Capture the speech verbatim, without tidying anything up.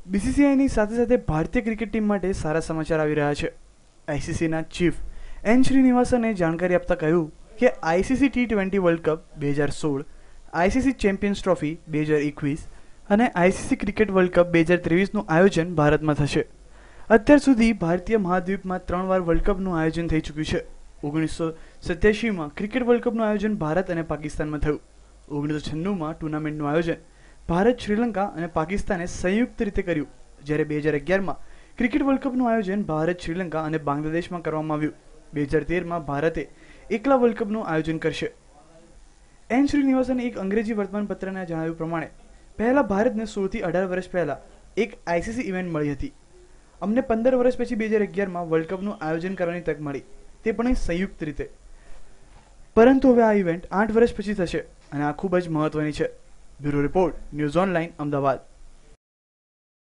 બીસીસીઆઈની સાથે સાથે ભારતીય ક્રિકેટ ટીમ માટે સારા સમાચાર આવી રહ્યા છે। આઈસીસીના ચીફ એન શ્રીનિવાસને જાણકારી આપતા કહ્યું કે ICC T twenty World Cup બે હજાર સોળ, આઈસીસી ચેમ્પિયન્સ ટ્રોફી બે હજાર એકવીસ અને આઈસીસી ક્રિકેટ વર્લ્ડ કપ બે હજાર ત્રેવીસનું આયોજન ભારતમાં થશે। અત્યાર સુધી ભારતીય મહાદ્વીપમાં ત્રણ વાર વર્લ્ડ કપનું આયોજન થઈ ચૂક્યું છે। ઓગણીસો સત્યાસીમાં ક્રિકેટ વર્લ્ડ કપનું આયોજન ભારત અને પાકિસ્તાનમાં થયું। ઓગણીસો છન્નુંમાં ટુર્નામેન્ટનું આયોજન ભારત, શ્રીલંકા અને પાકિસ્તાને સંયુક્ત રીતે કર્યું, જ્યારે બે હજાર અગિયારમાં ક્રિકેટ વર્લ્ડ કપનું આયોજન ભારત, શ્રીલંકા અને બાંગ્લાદેશમાં કરવામાં આવ્યું। બે હજાર તેરમાં ભારતે એકલા વર્લ્ડ કપનું આયોજન કરશે। એન શ્રીનિવાસને એક અંગ્રેજી વર્તમાનપત્રના જણાવ્યું પ્રમાણે પહેલા ભારતને સોળથી અઢાર વર્ષ પહેલા એક આઈસીસી ઇવેન્ટ મળી હતી। અમને પંદર વર્ષ પછી બે હજાર અગિયારમાં વર્લ્ડ કપનું આયોજન કરવાની તક મળી, તે પણ સંયુક્ત રીતે। પરંતુ હવે આ ઇવેન્ટ આઠ વર્ષ પછી થશે અને આ ખૂબ જ મહત્વની છે। Bureau report, news online, Ahmedabad.